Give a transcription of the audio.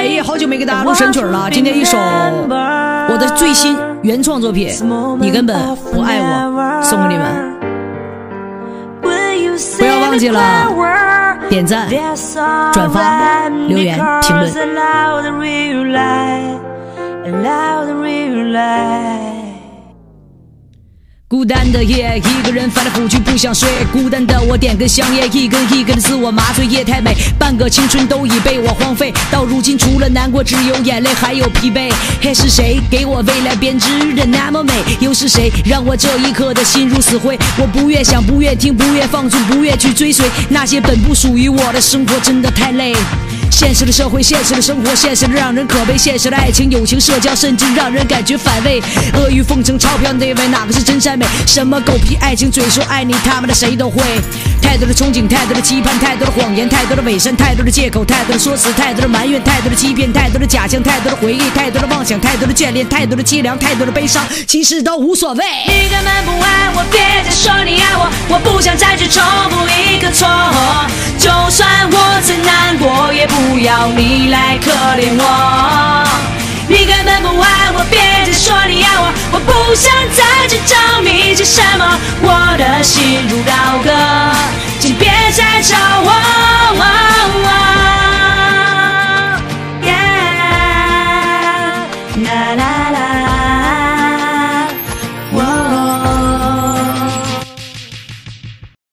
哎，好久没给大家录神曲了，今天一首我的最新原创作品《你根本不爱我》，送给你们。不要忘记了点赞、转发、留言、评论。孤单的夜，一个人翻来覆去不想睡。孤单的我点根香烟，一根一根的自我麻醉。夜太美，半个青春都已被我荒废。到如今除了难过，只有眼泪还有疲惫。嘿，是谁给我未来编织的那么美？又是谁让我这一刻的心如死灰？我不愿想，不愿听，不愿放纵，不愿去追随那些本不属于我的生活，真的太累。现实的社会，现实的生活，现实的让人可悲，现实的爱情、友情、社交，甚至让人感觉反胃。阿谀奉承、钞票内外，哪个是真善美？什么狗屁爱情，嘴说爱你，他们的谁都会。太多的憧憬，太多的期盼，太多的谎言，太多的伪善，太多的借口，太多的说辞，太多的埋怨，太多的欺骗，太多的假象，太多的回忆，太多的妄想，太多的眷恋，太多的凄凉，太多的悲伤，其实都无所谓。 你根本不爱我，别再说你爱我，我不想再去重复一个错。就算我再难过，也不要你来可怜我。你根本不爱我，别再说你爱我，我不想再去证明些什么。我的心如刀割，请别再找我。